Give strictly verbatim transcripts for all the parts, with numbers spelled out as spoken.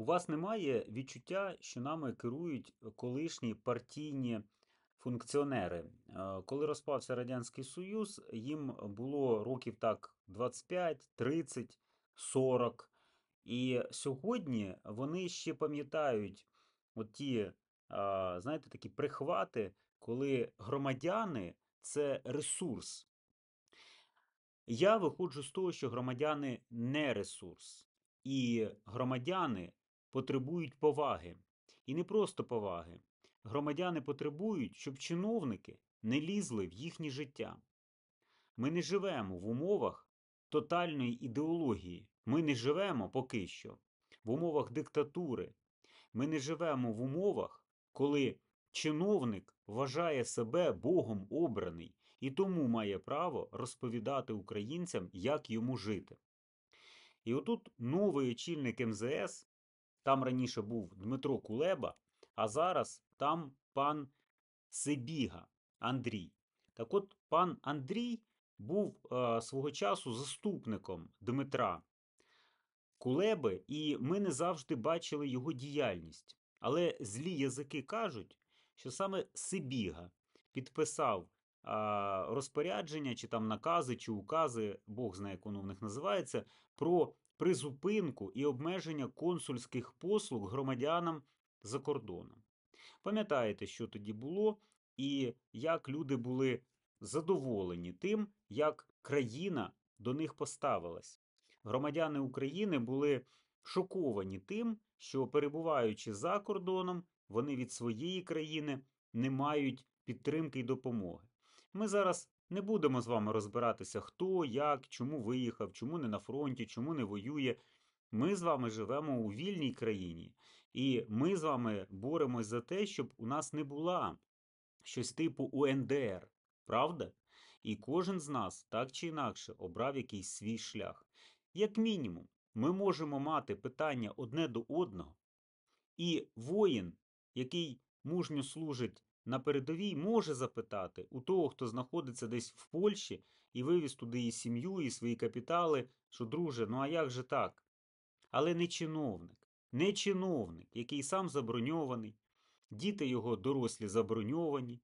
У вас немає відчуття, що нами керують колишні партійні функціонери? Е, Коли розпався Радянський Союз, їм було років так двадцять п'ять, тридцять, сорок. І сьогодні вони ще пам'ятають оті, е, знаєте, такі прихвати, коли громадяни це ресурс. Я виходжу з того, що громадяни не ресурс. І громадяни потребують поваги. І не просто поваги. Громадяни потребують, щоб чиновники не лізли в їхнє життя. Ми не живемо в умовах тотальної ідеології. Ми не живемо поки що в умовах диктатури. Ми не живемо в умовах, коли чиновник вважає себе Богом обраний і тому має право розповідати українцям, як йому жити. І отут новий очільник ем зе ес, там раніше був Дмитро Кулеба, а зараз там пан Сибіга Андрій. Так от, пан Андрій був е, свого часу заступником Дмитра Кулеби, і ми не завжди бачили його діяльність. Але злі язики кажуть, що саме Сибіга підписав а, розпорядження, чи там накази, чи укази, Бог знає, як воно в них називається, про призупинку і обмеження консульських послуг громадянам за кордоном. Пам'ятаєте, що тоді було, і як люди були задоволені тим, як країна до них поставилась. Громадяни України були шоковані тим, що, перебуваючи за кордоном, вони від своєї країни не мають підтримки й допомоги. Ми зараз не будемо з вами розбиратися, хто, як, чому виїхав, чому не на фронті, чому не воює. Ми з вами живемо у вільній країні, і ми з вами боремось за те, щоб у нас не була щось типу у ен де ер, правда? І кожен з нас так чи інакше обрав якийсь свій шлях. Як мінімум, ми можемо мати питання одне до одного, і воїн, який мужньо служить на передовій, може запитати у того, хто знаходиться десь в Польщі і вивіз туди і сім'ю, і свої капітали, що, друже, ну а як же так? Але не чиновник, не чиновник, який сам заброньований, діти його дорослі заброньовані,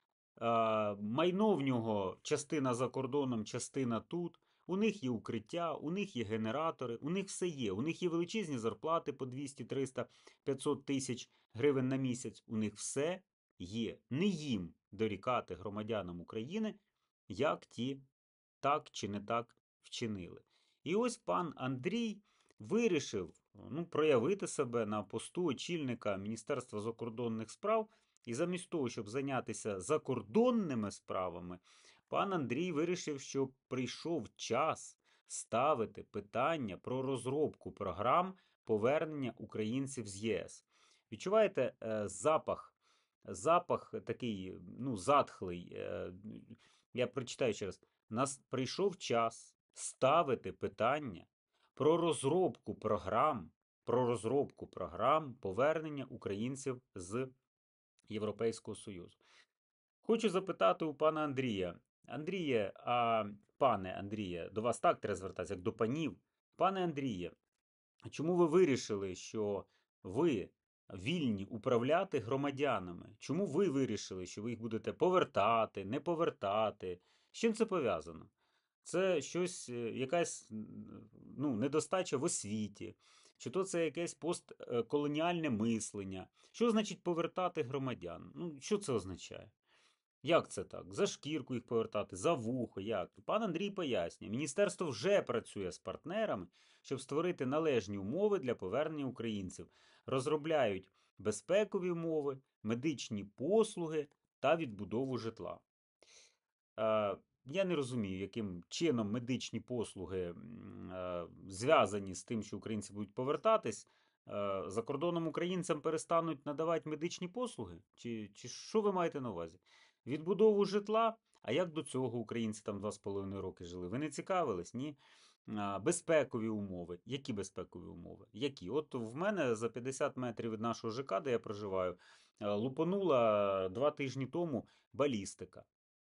майно в нього частина за кордоном, частина тут. У них є укриття, у них є генератори, у них все є. У них є величезні зарплати по двісті, триста, п'ятсот тисяч гривень на місяць. У них все є. Не їм дорікати громадянам України, як ті так чи не так вчинили. І ось пан Андрій вирішив ну, проявити себе на посту очільника Міністерства закордонних справ. І замість того, щоб зайнятися закордонними справами, пан Андрій вирішив, що прийшов час ставити питання про розробку програм повернення українців з є ес. Відчуваєте е, запах, запах такий, ну, затхлий. Е, я прочитаю ще раз. Нас прийшов час ставити питання про розробку програм, про розробку програм повернення українців з Європейського Союзу. Хочу запитати у пана Андрія. Андріє, а пане Андріє, до вас так треба звертатися, як до панів. Пане Андріє, чому ви вирішили, що ви вільні управляти громадянами? Чому ви вирішили, що ви їх будете повертати, не повертати? З чим це пов'язано? Це щось, е, якась ну, недостача в освіті, чи то це якесь постколоніальне мислення. Що значить повертати громадян? Ну, що це означає? Як це так? За шкірку їх повертати, за вухо, як? Пан Андрій пояснює, міністерство вже працює з партнерами, щоб створити належні умови для повернення українців. Розробляють безпекові умови, медичні послуги та відбудову житла. Е, Я не розумію, яким чином медичні послуги е, зв'язані з тим, що українці будуть повертатись. Е, За кордоном українцям перестануть надавати медичні послуги? Чи, чи що ви маєте на увазі? Відбудову житла? А як до цього українці там два з половиною роки жили? Ви не цікавились? Ні? А, Безпекові умови. Які безпекові умови? Які? От в мене за п'ятдесят метрів від нашого же ка, де я проживаю, е, лупанула два тижні тому балістика.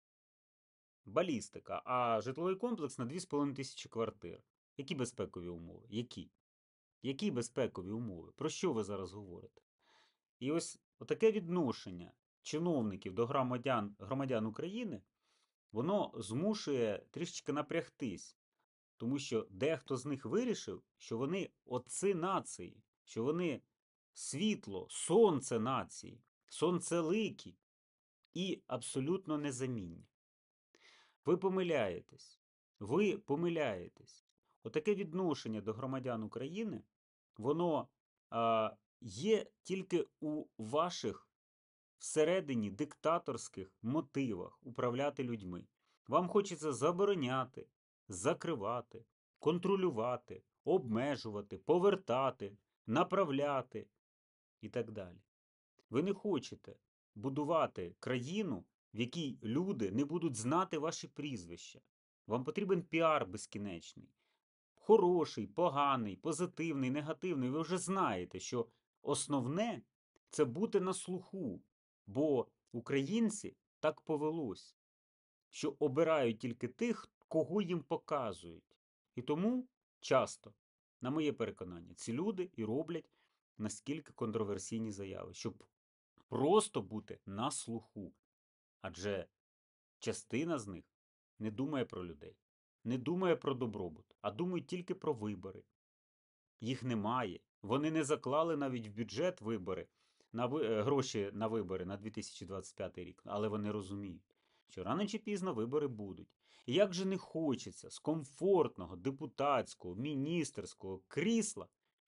Балістика, а житловий комплекс на дві з половиною тисячі квартир. Які безпекові умови? Які? Які безпекові умови? Про що ви зараз говорите? І ось таке відношення чиновників до громадян, громадян України, воно змушує трішечки напрягтись. Тому що дехто з них вирішив, що вони отці нації, що вони світло, сонце нації, сонцеликі і абсолютно незамінні. Ви помиляєтесь. Ви помиляєтесь. Отаке відношення до громадян України, воно а, є тільки у ваших всередині диктаторських мотивах управляти людьми. Вам хочеться забороняти, закривати, контролювати, обмежувати, повертати, направляти і так далі. Ви не хочете будувати країну, в якій люди не будуть знати ваші прізвища. Вам потрібен піар безкінечний. Хороший, поганий, позитивний, негативний. Ви вже знаєте, що основне – це бути на слуху. Бо українці так повелось, що обирають тільки тих, кого їм показують. І тому часто, на моє переконання, ці люди і роблять наскільки контроверсійні заяви, щоб просто бути на слуху. Адже частина з них не думає про людей, не думає про добробут, а думає тільки про вибори. Їх немає. Вони не заклали навіть в бюджет вибори, на ви... гроші на вибори на дві тисячі двадцять п'ятий рік. Але вони розуміють, що рано чи пізно вибори будуть. І як же не хочеться з комфортного, депутатського, міністерського крісла,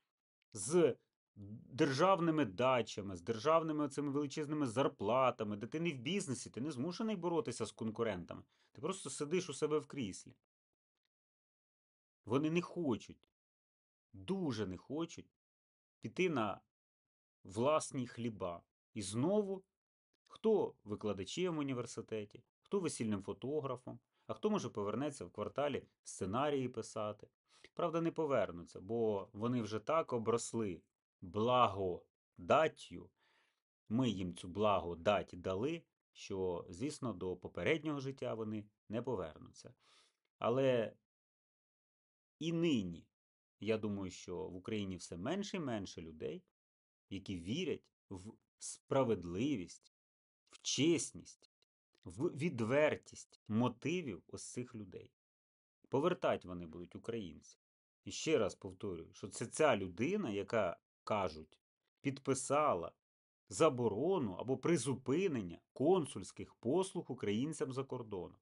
з державними дачами, з державними оцими величезними зарплатами, де ти не в бізнесі, ти не змушений боротися з конкурентами. Ти просто сидиш у себе в кріслі. Вони не хочуть, дуже не хочуть піти на власні хліба. І знову, хто викладачем в університеті, хто весільним фотографом, а хто, може, повернеться в кварталі сценарії писати. Правда, не повернуться, бо вони вже так обросли благодаттю. Ми їм цю благодать дали, що, звісно, до попереднього життя вони не повернуться. Але і нині, я думаю, що в Україні все менше і менше людей, які вірять в справедливість, в чесність, в відвертість мотивів ось цих людей. Повертати вони будуть українці. І ще раз повторюю, що це ця людина, яка, кажуть, підписала заборону або призупинення консульських послуг українцям за кордоном.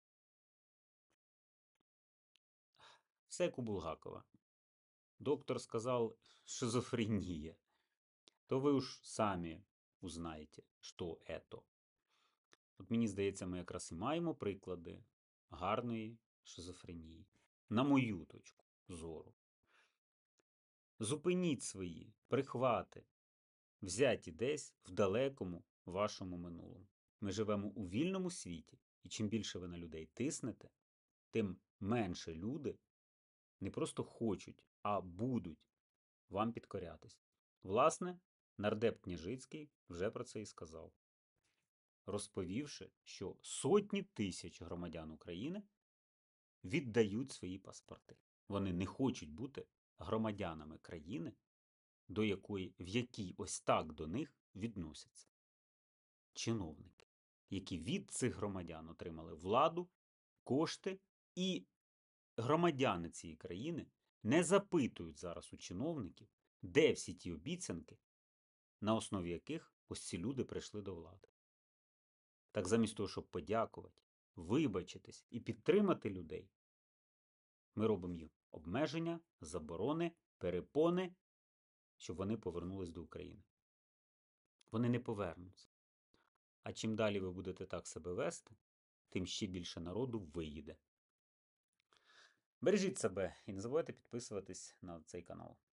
Все як у Булгакова. Доктор сказав шизофрения. То ви уж самі узнаєте, що это. От мені здається, ми якраз і маємо приклади гарної шизофренії. На мою точку зору. Зупиніть свої прихвати, взяті десь в далекому вашому минулому. Ми живемо у вільному світі, і чим більше ви на людей тиснете, тим менше люди не просто хочуть, а будуть вам підкорятись. Власне, нардеп Княжицький вже про це і сказав, розповівши, що сотні тисяч громадян України віддають свої паспорти. Вони не хочуть бути громадянами країни, до якої, в якій ось так до них відносяться. Чиновники, які від цих громадян отримали владу, кошти, і громадяни цієї країни не запитують зараз у чиновників, де всі ті обіцянки, на основі яких ось ці люди прийшли до влади. Так замість того, щоб подякувати, вибачитись і підтримати людей, ми робимо їм обмеження, заборони, перепони, щоб вони повернулись до України. Вони не повернуться. А чим далі ви будете так себе вести, тим ще більше народу виїде. Бережіть себе і не забувайте підписуватись на цей канал.